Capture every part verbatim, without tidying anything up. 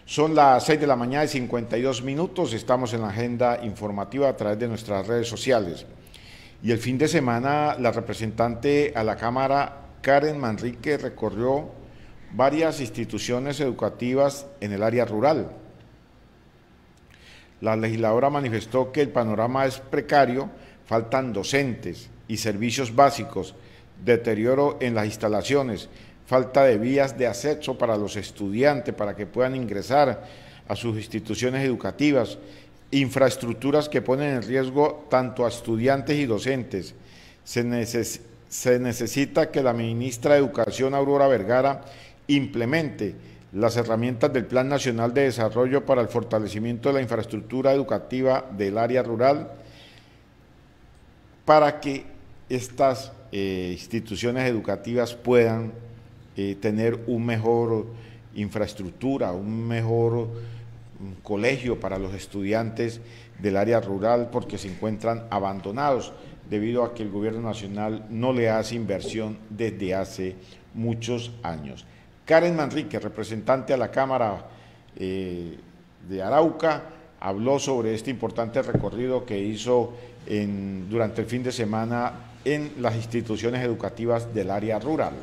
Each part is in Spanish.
Son las seis de la mañana y cincuenta y dos minutos, estamos en la agenda informativa a través de nuestras redes sociales. Y el fin de semana la representante a la Cámara, Karen Manrique, recorrió varias instituciones educativas en el área rural. La legisladora manifestó que el panorama es precario, faltan docentes y servicios básicos, deterioro en las instalaciones, falta de vías de acceso para los estudiantes para que puedan ingresar a sus instituciones educativas, infraestructuras que ponen en riesgo tanto a estudiantes y docentes. Se, neces se necesita que la ministra de Educación, Aurora Vergara, implemente las herramientas del Plan Nacional de Desarrollo para el fortalecimiento de la infraestructura educativa del área rural para que estas eh, instituciones educativas puedan eh, tener un mejor infraestructura, un mejor un colegio para los estudiantes del área rural, porque se encuentran abandonados debido a que el gobierno nacional no le hace inversión desde hace muchos años. Karen Manrique, representante a la Cámara eh, de Arauca, habló sobre este importante recorrido que hizo en, durante el fin de semana en las instituciones educativas del área rural.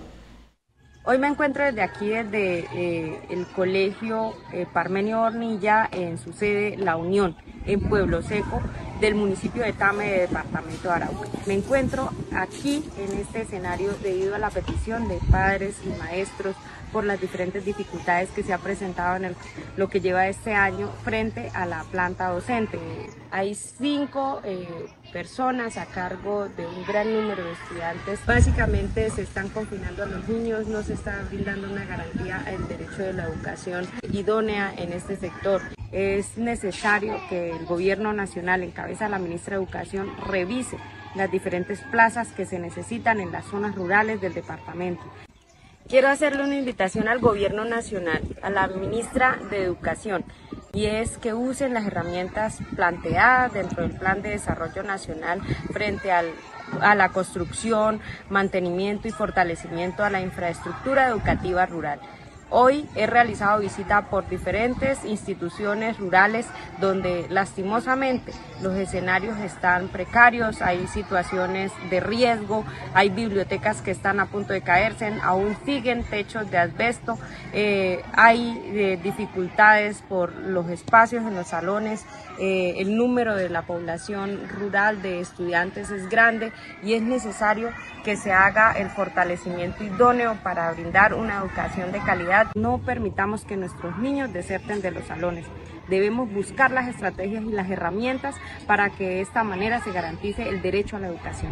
Hoy me encuentro desde aquí, desde eh, el colegio eh, Parmenio Hornilla, en su sede La Unión, en Pueblo Seco, del municipio de Tame, de departamento de Arauca. Me encuentro aquí en este escenario debido a la petición de padres y maestros por las diferentes dificultades que se ha presentado en el, lo que lleva este año frente a la planta docente. Hay cinco eh, personas a cargo de un gran número de estudiantes. Básicamente se están confinando a los niños, no se está brindando una garantía al derecho de la educación idónea en este sector. Es necesario que el gobierno nacional, en cabeza de la ministra de Educación, revise las diferentes plazas que se necesitan en las zonas rurales del departamento. Quiero hacerle una invitación al gobierno nacional, a la ministra de Educación, y es que usen las herramientas planteadas dentro del Plan de Desarrollo Nacional frente al, a la construcción, mantenimiento y fortalecimiento a la infraestructura educativa rural. Hoy he realizado visita por diferentes instituciones rurales donde lastimosamente los escenarios están precarios, hay situaciones de riesgo, hay bibliotecas que están a punto de caerse, aún siguen techos de asbesto, eh, hay eh, dificultades por los espacios en los salones, eh, el número de la población rural de estudiantes es grande y es necesario que se haga el fortalecimiento idóneo para brindar una educación de calidad. No permitamos que nuestros niños deserten de los salones. Debemos buscar las estrategias y las herramientas para que de esta manera se garantice el derecho a la educación.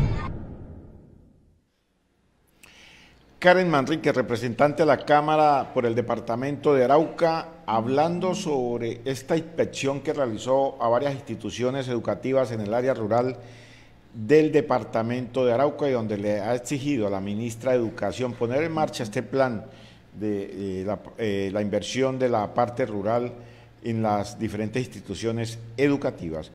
Karen Manrique, representante a la Cámara por el departamento de Arauca, hablando sobre esta inspección que realizó a varias instituciones educativas en el área rural del departamento de Arauca y donde le ha exigido a la ministra de Educación poner en marcha este plan de eh, la, eh, la inversión de la parte rural en las diferentes instituciones educativas.